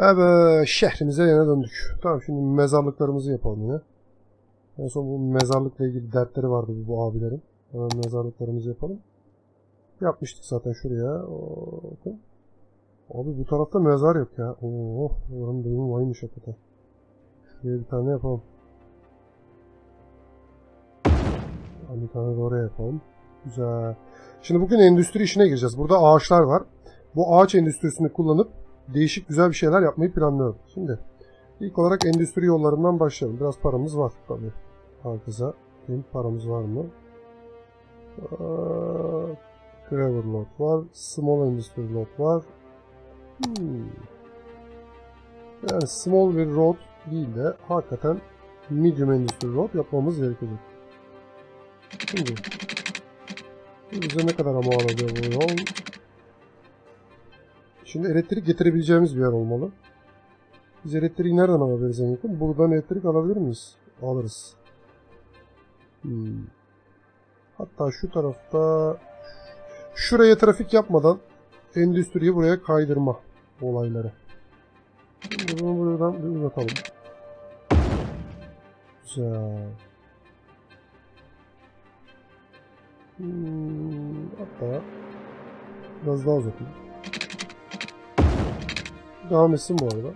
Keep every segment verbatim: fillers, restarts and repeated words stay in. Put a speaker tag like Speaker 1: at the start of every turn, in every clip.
Speaker 1: Evet, şehrimize yine döndük. Tamam, şimdi mezarlıklarımızı yapalım yine. En son bu mezarlıkla ilgili dertleri vardı bu abilerin. Hemen mezarlıklarımızı yapalım. Yapmıştık zaten şuraya. Bakın. Abi bu tarafta mezar yok ya. Oo, oranın durumu vaymış hakikaten. Şuraya bir tane yapalım. Bir tane de oraya yapalım. Güzel. Şimdi bugün endüstri işine gireceğiz. Burada ağaçlar var. Bu ağaç endüstrisini kullanıp değişik güzel bir şeyler yapmayı planlıyorum. Şimdi ilk olarak endüstri yollarından başlayalım. Biraz paramız var tabii. Herkese paramız var mı? Gravel lot var. Small Industry lot var. Hmm. Yani small bir road değil de hakikaten medium industry road yapmamız gerekecek. Şimdi bize ne kadar ama alıyor bu yol? Şimdi elektrik getirebileceğimiz bir yer olmalı. Biz elektriği nereden alabiliriz en yakın? Buradan elektrik alabilir miyiz? Alırız. Hmm. Hatta şu tarafta şuraya trafik yapmadan endüstriyi buraya kaydırma olayları. Şimdi bunu buradan bir uzatalım. Güzel. Hmm. Hatta biraz daha uzatayım. Devam etsin bu arada.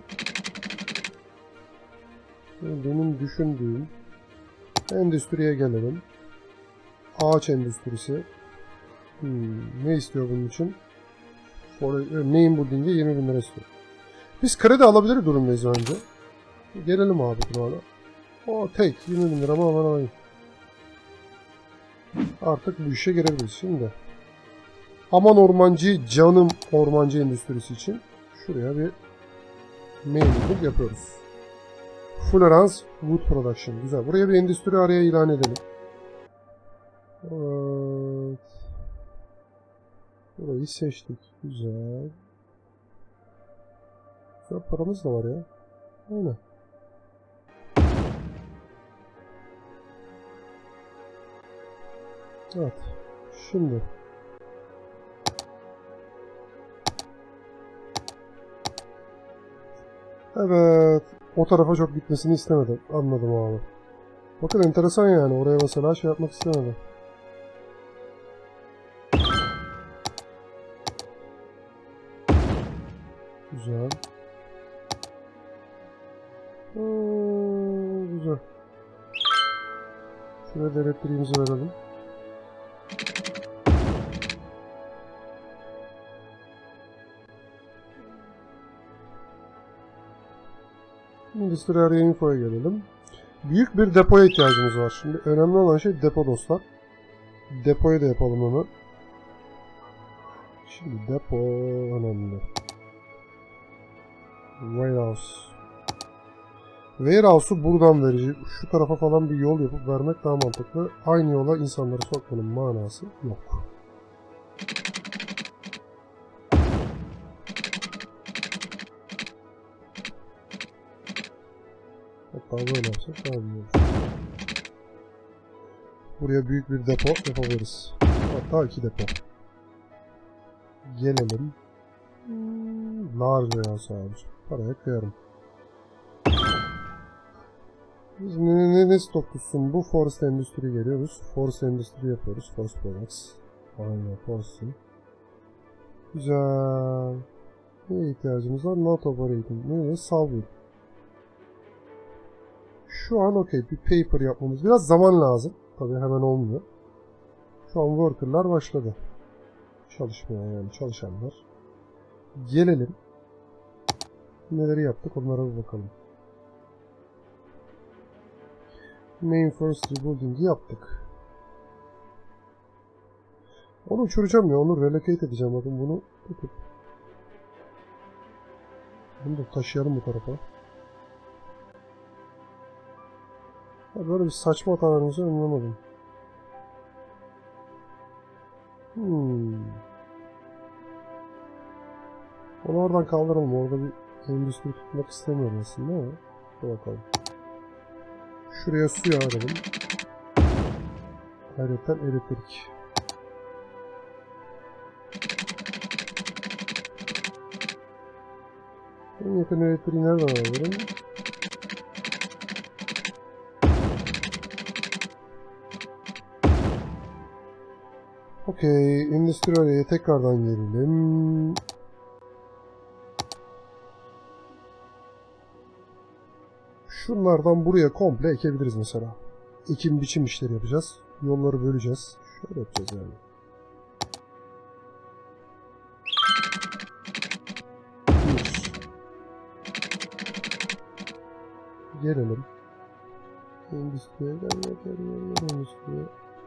Speaker 1: Benim düşündüğüm endüstriye gelelim. Ağaç endüstrisi. Hmm, ne istiyor bunun için? Name building'e yirmi bin lira istiyor. Biz kredi alabilir durumdayız önce. Gelelim abi buna. O tek yirmi bin lira ama aman alayım. Artık bu işe girebiliriz şimdi. Aman ormancı, canım ormancı endüstrisi için şuraya bir main building yapıyoruz. Florence Wood Production. Güzel. Buraya bir endüstri araya ilan edelim. Evet. Burayı seçtik. Güzel. Güzel paramız da var ya. Aynen. Evet. Şimdi. Evet. O tarafa çok gitmesini istemedim. Anladım abi. Bakın enteresan yani. Oraya mesela şey yapmak istemedim. Güzel. Oo, güzel. Şuraya da elektriğimizi verelim. Endüstri araya infoya gelelim. Büyük bir depoya ihtiyacımız var. Şimdi önemli olan şey depo dostlar. Depoyu da yapalım onu. Şimdi depo önemli. Warehouse. Warehouse'u buradan verecek. Şu tarafa falan bir yol yapıp vermek daha mantıklı. Aynı yola insanları sokmanın manası yok. Hatta böyle yapsak daha iyi olur. Buraya büyük bir depo yapabiliriz. Hatta iki depo. Gelelim. Large ya sadece. Paraya kıyarım. Biz ne, ne, ne stok tutsun? Bu Forest Endüstri geliyoruz. Forest Endüstri yapıyoruz. Forest Products. Aynen Forest'ın. Güzel. Neye ihtiyacımız var? Not operating. Neye? Salvage. Şu an okey. Bir paper yapmamız. Biraz zaman lazım. Tabii hemen olmuyor. Şu an worker'lar başladı. Çalışmaya yani çalışanlar. Gelelim. Neleri yaptık onlara bir bakalım. Main First Rebuilding'i yaptık. Onu uçuracağım ya. Onu relocate edeceğim. Bakın bunu tutup. Bunu da taşıyalım bu tarafa. Ya böyle bir saçma hatalarımızı anlamadım. Hmm. Onu oradan kaldıralım. Orada bir endüstri tutmak istemiyorum aslında ama. Dur bakalım. Şuraya suyu alalım. Ayrıca elektrik. En yakın elektriği nereden alırım? Okey. Endüstri araya tekrardan gelelim. Şunlardan buraya komple ekebiliriz mesela. Ekim biçim işleri yapacağız. Yolları böleceğiz. Şöyle yapacağız yani. Bir. Gelelim. Endüstriye gel gel gel gel endüstriye.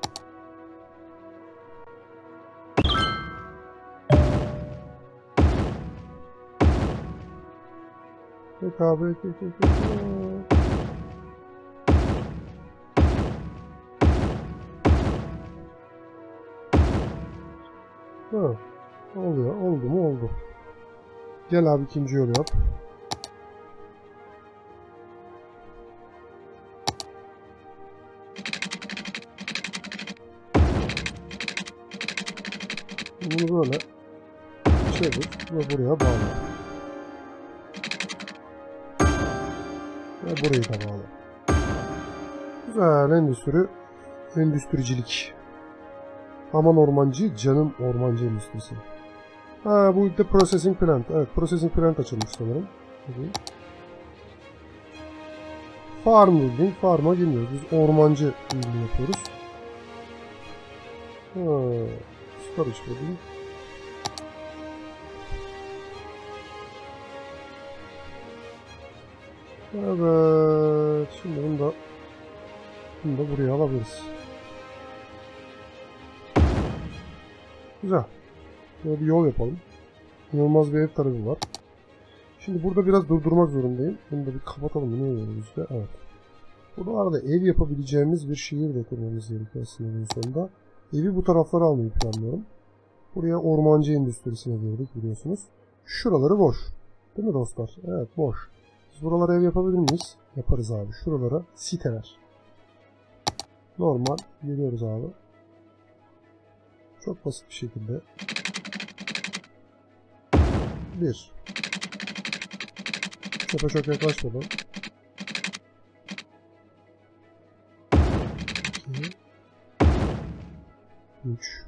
Speaker 1: Rekabet Ha, oluyor. Oldu mu? Oldu. Gel abi ikinci yolu yap. Bunu böyle çevir ve buraya bağla. Ve burayı da bağla. Güzel endüstri. Endüstricilik. Aman ormancı, canım ormancı endüstrisi. Ha bu de processing plant. Evet processing plant açılmış sanırım. Hadi. Farm building. Farm'a girmiyoruz. Biz ormancı building yapıyoruz. Ha, storage building. Evet. Şimdi bunu da bunu da buraya alabiliriz. Güzel. Böyle bir yol yapalım. İnanılmaz bir ev tarafı var. Şimdi burada biraz durdurmak zorundayım. Bunu da bir kapatalım. Ne oluyor işte? Evet. Buralarda ev yapabileceğimiz bir şehir de kurmamız gerekiyor aslında en sonunda. Evi bu taraflara almayı planlıyorum. Buraya ormancı endüstrisine girdik biliyorsunuz. Şuraları boş. Değil mi dostlar? Evet boş. Biz buralara ev yapabilir miyiz? Yaparız abi. Şuralara siteler. Normal. Geliyoruz abi. Çok basit bir şekilde. Bir. Çöpe çok yaklaşmadan. İki. Üç.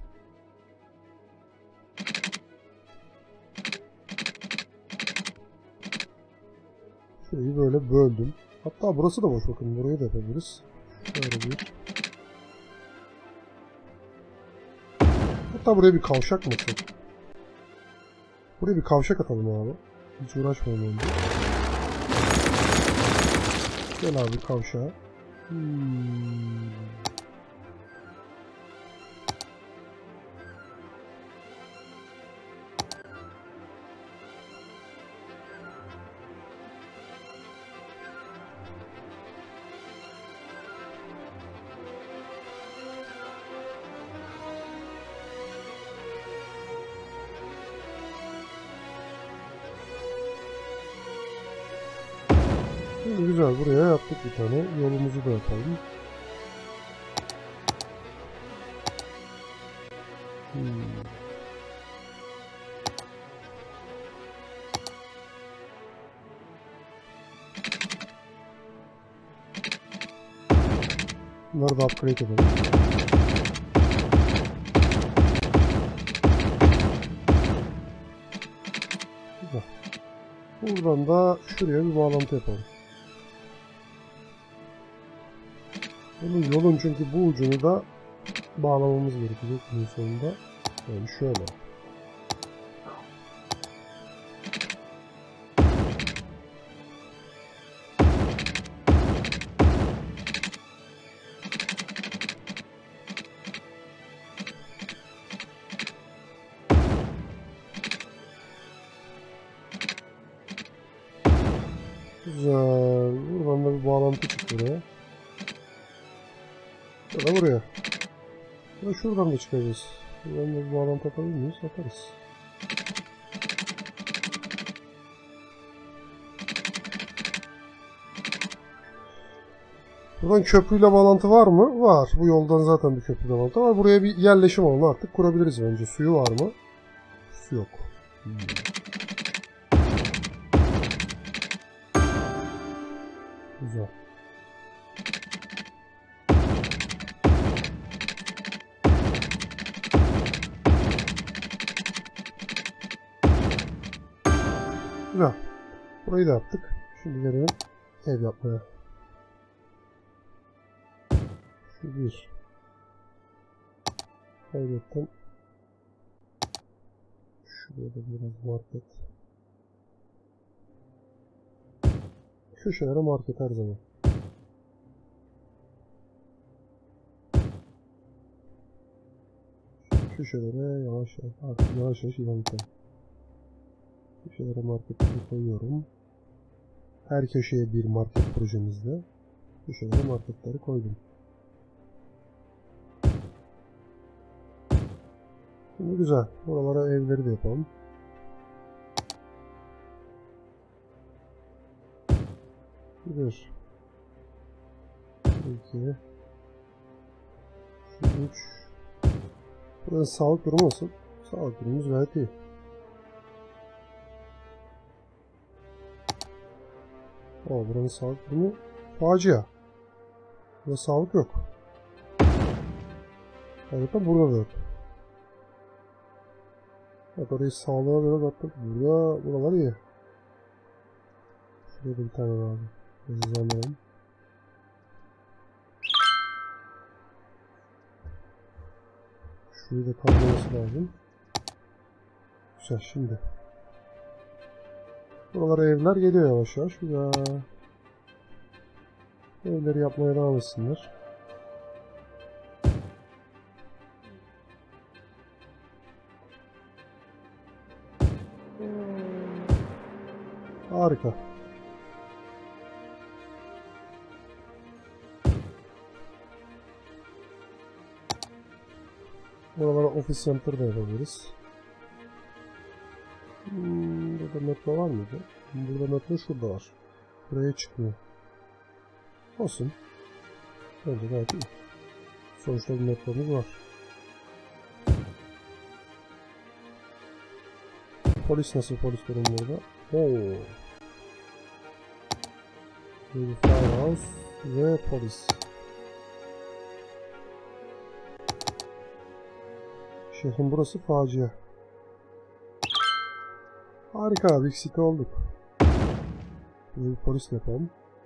Speaker 1: Şurayı böyle böldüm. Hatta burası da boş bakın. Burayı da yapabiliriz. Şöyle bir. Hatta buraya bir kavşak mı atalım? Buraya bir kavşak atalım abi. Hiç uğraşmayalım önce. Gel abi kavşağa. Hmm. Şimdi güzel buraya yaptık bir tane. Yolumuzu da yapalım. Hmm. Bunları da upgrade edelim. Güzel. Buradan da şuraya bir bağlantı yapalım. Bunun yolun çünkü bu ucunu da bağlamamız gerekecek bunun sonunda. Yani şöyle. Güzel. Buradan da bir bağlantı çıktı buraya. Ya da buraya. Ya da şuradan da çıkacağız. Buradan da bir bağlantı yapabilir miyiz? Yaparız. Buradan köprüyle bağlantı var mı? Var. Bu yoldan zaten bir köprüyle bağlantı var. Buraya bir yerleşim alanı artık kurabiliriz bence. Suyu var mı? Su yok. Hmm. Güzel. Güzel. Burayı da yaptık. Şimdi gelelim ev yapmaya. Şu bir. Kaybettim. Şuraya da biraz market. Köşelere market her zaman. Köşelere yavaş yavaş artık yavaş yavaş ilerletelim. Köşelere marketleri koyuyorum. Her köşeye bir market projemizde. Köşelere marketleri koydum. Şimdi güzel. Buralara evleri de yapalım. Bir. iki. üç. Burada sağlık durumu nasıl? Sağlık durumumuz gayet iyi. O buranın sağlık durumu facia. Burada sağlık yok. Evet de burada da yok. Evet orayı sağlığa göre baktık. Burada buralar iyi. Şurada bir tane var abi. Hızlanalım. Şurayı da kaldırması lazım. Güzel şimdi. Buralara evler geliyor yavaş yavaş. Güzel. Evleri yapmaya devam etsinler. Harika. Buralara ofis center da yapabiliriz. Hmm, burada metro var mıydı? Burada metro şurada var. Buraya çıkmıyor. Olsun. Bence gayet iyi. Sonuçta bir metromuz var. Polis nasıl polis durum burada? Oo. Bir firehouse ve polis. Şehrin burası facia. Harika, Big City olduk. Buraya bir polis yapalım.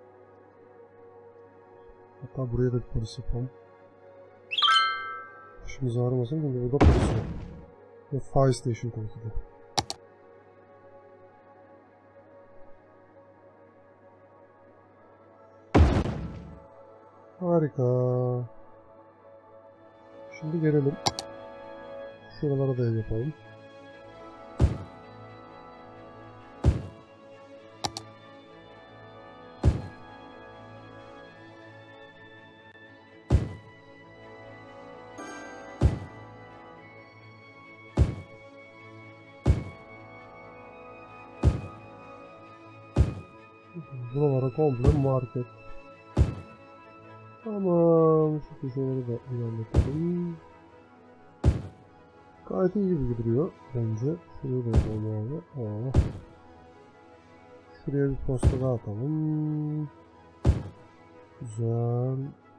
Speaker 1: Hatta buraya da bir polis yapalım. Başımız ağrımasın çünkü burada polis var. Ve fire station tabii ki de. Harika. Şimdi gelelim. Şuralara da ev yapalım. Buralara komple market. Tamam. Şu köşeleri de ilerletelim. Gayet iyi gibi duruyor bence. Şuraya da yapalım abi. Aa. Şuraya bir posta daha atalım. Güzel.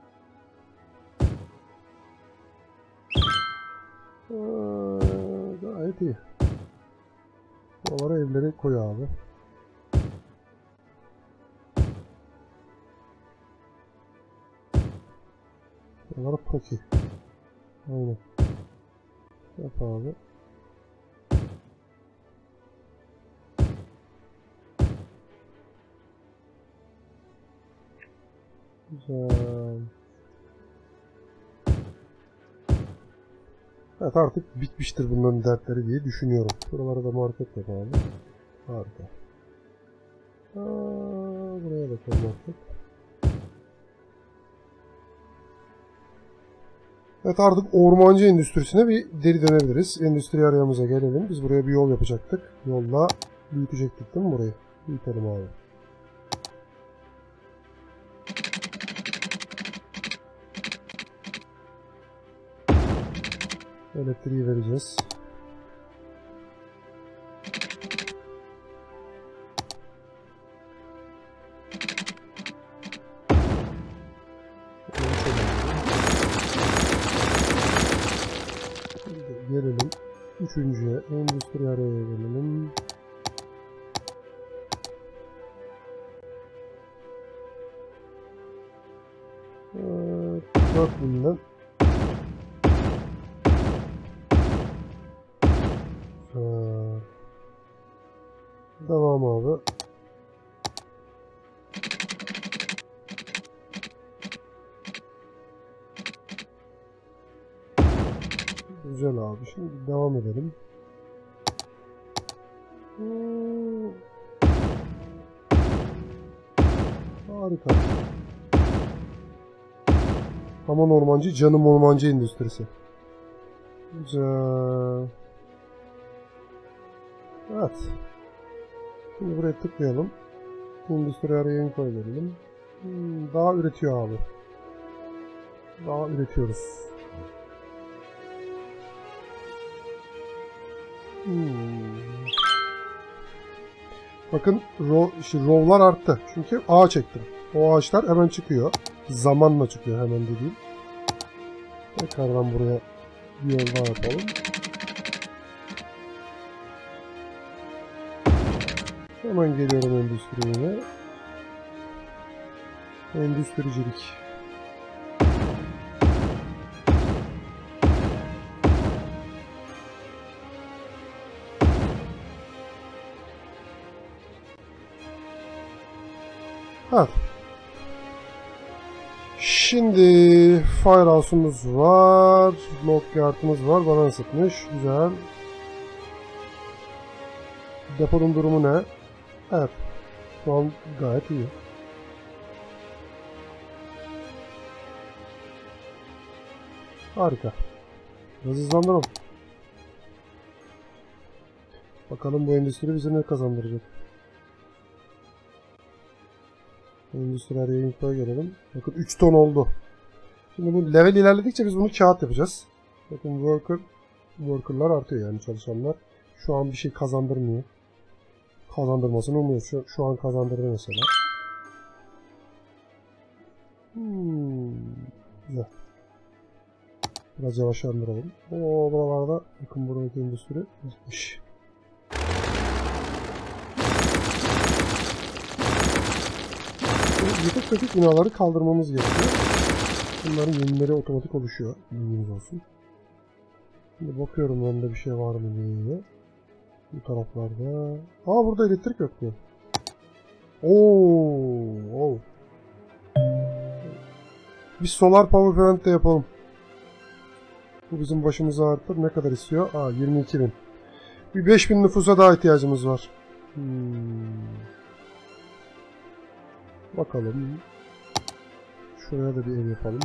Speaker 1: Aa, gayet iyi. Buralara evleri koy abi. Buralara poki. Aynen. Yap abi. Güzel. Evet artık bitmiştir bunların dertleri diye düşünüyorum. Buralara da market yap abi. Harika. Aa, buraya da koy market. Evet artık ormancı endüstrisine bir deri dönebiliriz. Endüstri arayamıza gelelim. Biz buraya bir yol yapacaktık. Yolla büyütecektik değil mi burayı? Büyütelim abi. Elektriği vereceğiz. gelelim. Üçüncüye endüstri araya gelelim. Evet, dört binden. Ee, devam abi. Güzel abi. Şimdi devam edelim. Hmm. Harika. Aman ormancı, canım ormancı endüstrisi. Güzel. Evet. Şimdi buraya tıklayalım. Endüstri araya info verelim. Hmm, daha üretiyor abi. Daha üretiyoruz. Hmm. Bakın row'lar arttı. Çünkü ağaç ektim. O ağaçlar hemen çıkıyor. Zamanla çıkıyor hemen dediğim. Tekrardan buraya bir yol daha yapalım. Hemen geliyorum endüstriye. Endüstricilik. Ha. Şimdi firehouse'umuz var. Lockyard'ımız var. Bana ısıtmış. Güzel. Deponun durumu ne? Evet. Şu an gayet iyi. Harika. Biraz hızlandıralım. Bakalım bu endüstri bize ne kazandıracak. Endüstri araya infoya gelelim. Bakın üç ton oldu. Şimdi bu level ilerledikçe biz bunu kağıt yapacağız. Bakın worker, worker'lar artıyor yani çalışanlar. Şu an bir şey kazandırmıyor. Kazandırmasını umuyor. Şu, şu an kazandırdı mesela. Hmm, güzel. Biraz yavaşlandıralım. O buralarda bakın buradaki endüstri gitmiş. Yıkık dökük binaları kaldırmamız gerekiyor. Bunların yenileri otomatik oluşuyor. Bilginiz olsun. Şimdi bakıyorum bende bir şey var mı diye. Bu taraflarda. Aa burada elektrik yok mu? Oo, oo. Bir solar power plant de yapalım. Bu bizim başımızı ağrıtır. Ne kadar istiyor? Aa yirmi iki bin. Bir beş bin nüfusa daha ihtiyacımız var. Hmm. Bakalım. Şuraya da bir ev yapalım.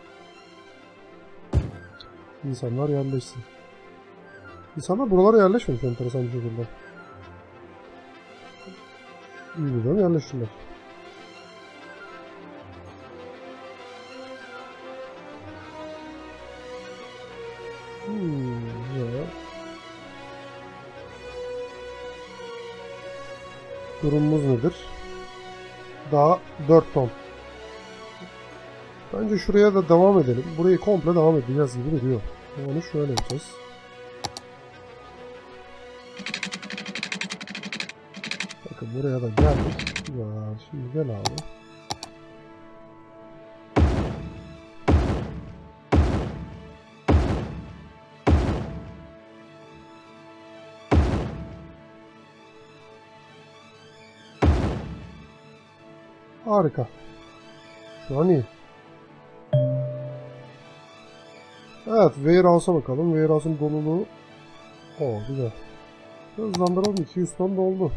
Speaker 1: İnsanlar yerleşsin. İnsanlar buralara yerleşmemiş enteresan bir şekilde. İyi yerleştiler. Hmm, ya. Durumumuz nedir? Daha dört ton. Bence şuraya da devam edelim. Burayı komple devam edeceğiz gibi duruyor. Onu şöyle yapacağız. Bakın buraya da geldik. Ya şimdi gel abi. Harika. Şu an iyi. Evet, warehouse'a bakalım. Warehouse'un doluluğu. Oo, güzel. Hızlandıralım. iki yüz ton doldu.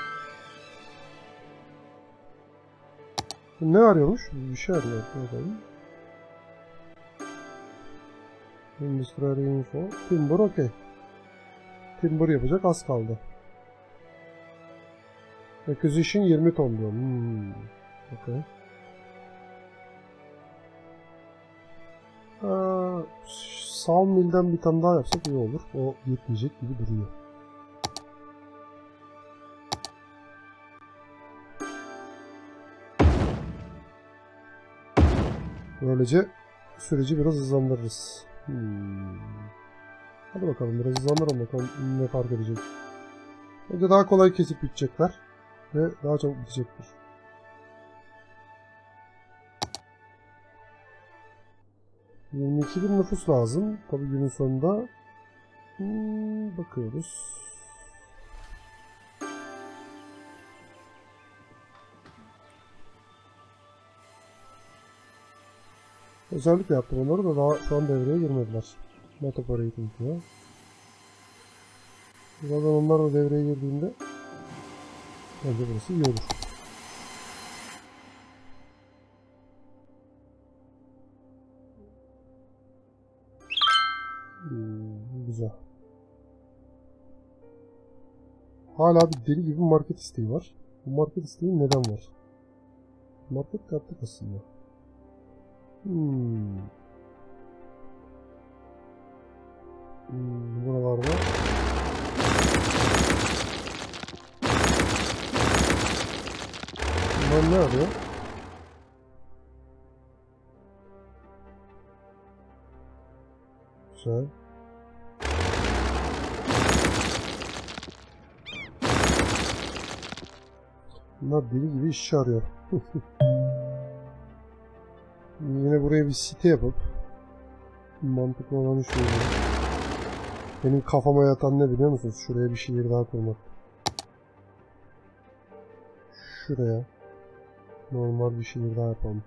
Speaker 1: Ne arıyormuş? Bir şey arıyor. Bakalım. Industrial info. Timber okey. Timber yapacak az kaldı. Acquisition yirmi ton diyor. Hmm. Okey. Sawmill'den bir tane daha yapsak iyi olur. O yetmeyecek gibi duruyor. Böylece süreci biraz hızlandırırız. Hmm. Hadi bakalım biraz hızlandıralım bakalım ne fark edecek. Önce daha kolay kesip bitecekler ve daha çabuk bitecektir. yirmi iki bin nüfus lazım. Tabii günün sonunda hmm, bakıyoruz. Özellikle yaptım onları da daha şu an devreye girmediler. Not operating diyor. Birazdan onlar da devreye girdiğinde bence burası iyi olur. Hmm, güzel. Hala bir deli gibi market isteği var. Bu market isteği neden var? Market kartı aslında. Hmm. Hmm, buralarda bunlar ne arıyor? Güzel. Bunlar deli gibi işçi arıyor. Yine buraya bir site yapıp mantıklı olanı söyleyeyim. Benim kafama yatan ne biliyor musunuz? Şuraya bir şehir daha kurmak. Şuraya normal bir şehir daha yapalım.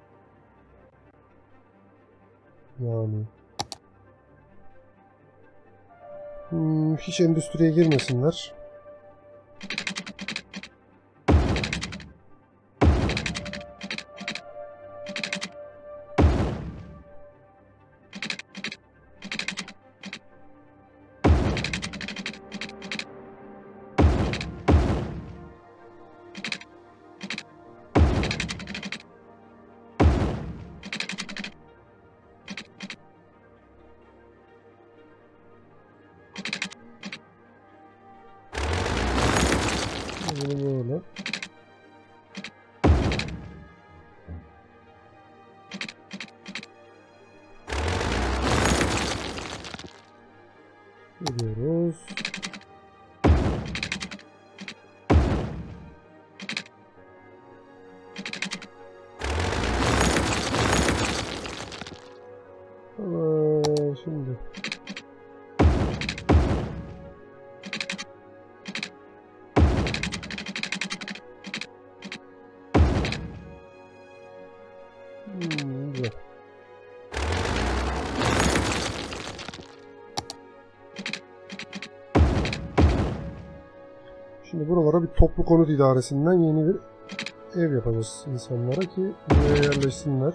Speaker 1: Yani hmm, hiç endüstriye girmesinler. Bunu böyle. Gidiyoruz. Ama şimdi hmm, güzel. Şimdi buralara bir toplu konut idaresinden yeni bir ev yapacağız insanlara ki buraya yerleşsinler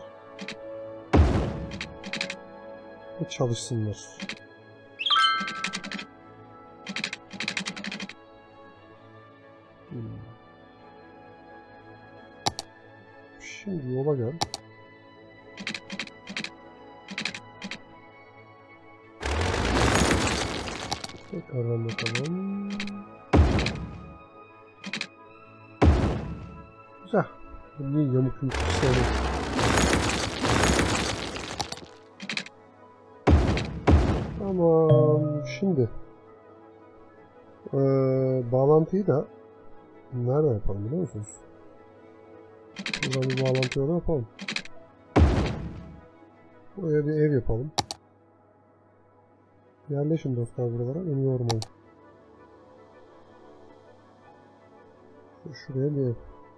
Speaker 1: ve çalışsınlar. Hmm. Şimdi yola gel. Tekrardan bakalım. Güzel. Niye yamuk yumuk işlerim? Tamam. Şimdi ee, bağlantıyı da nerede yapalım biliyor musunuz? Buradan bir bağlantı yolu yapalım. Buraya bir ev yapalım. Yerleşin dostlar buralara. Beni yormayın. Şuraya bir ev.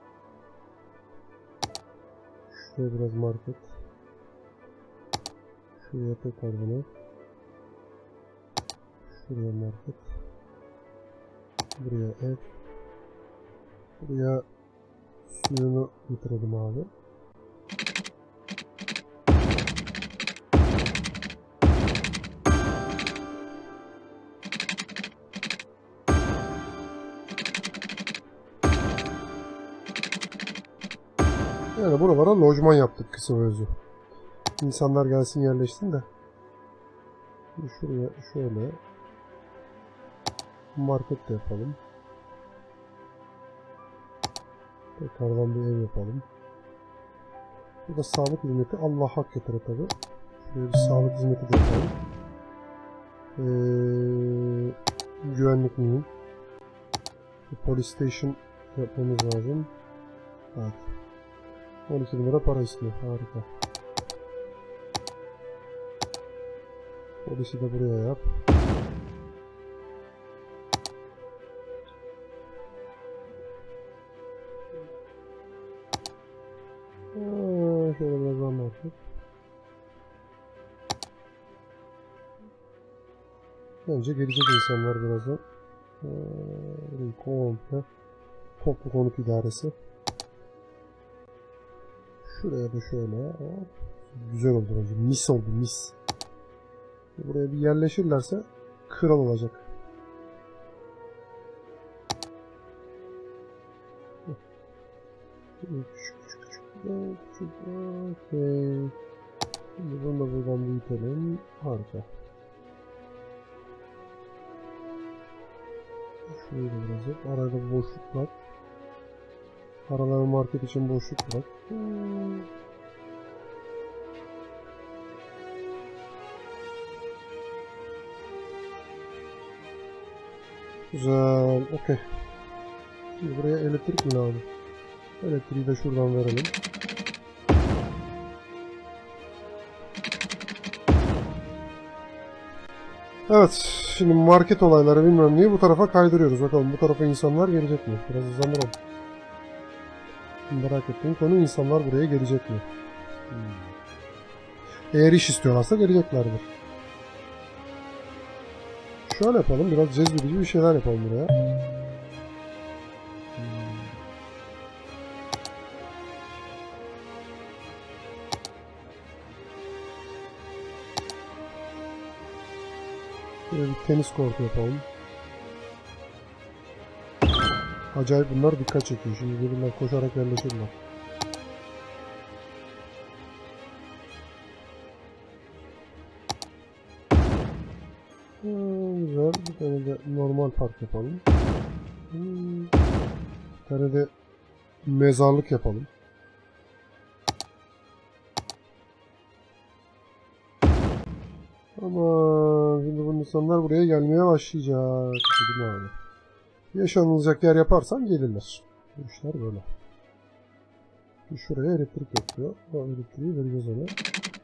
Speaker 1: Şuraya biraz market. Şuraya tekrar bunu. Şuraya market. Buraya ev. Buraya suyunu bitirelim abi. Yani buralara lojman yaptık kısa ve özü. İnsanlar gelsin yerleşsin de. Şimdi şuraya şöyle market de yapalım. Tekrardan bir ev yapalım. Burada sağlık hizmeti Allah hak getire tabi. Şuraya bir sağlık hizmeti de yapalım. Ee, güvenlik mühim. Police station yapmamız lazım. Evet. on iki bin lira para istiyor. Harika. Polisi de buraya yap. Aa, şöyle biraz daha market. Bence gelecek insanlar birazdan. Ee, komple toplu konut idaresi. Şuraya da şöyle. Hop. Güzel oldu bence. Mis oldu, mis. Buraya bir yerleşirlerse kral olacak. Küçük küçük küçük. Küçük. Okey. Şimdi bunu da buradan büyütelim. Harika. Şurayı da biraz yap. Arada boşluk var. Aralara market için boşluk bırak. Hmm. Güzel. Okey. Şimdi buraya elektrik mi lazım? Elektriği de şuradan verelim. Evet. Şimdi market olayları bilmem neyi bu tarafa kaydırıyoruz. Bakalım bu tarafa insanlar gelecek mi? Biraz hızlandıralım. Merak ettiğim konu insanlar buraya gelecek mi? Hmm. Eğer iş istiyorlarsa geleceklerdir. Şöyle yapalım. Biraz cezbedici bir şeyler yapalım buraya. Hmm. Böyle bir tenis kortu yapalım. Acayip bunlar dikkat çekiyor. Şimdi gelirler koşarak yerleşirler. Hmm, güzel. Bir tane de normal park yapalım. Hmm. Bir tane de mezarlık yapalım. Ama şimdi bu insanlar buraya gelmeye başlayacak. Dedim abi. Yaşanılacak yer yaparsan gelirler. Bu işler böyle. Şuraya elektrik yapıyor. O elektriği vereceğiz ona.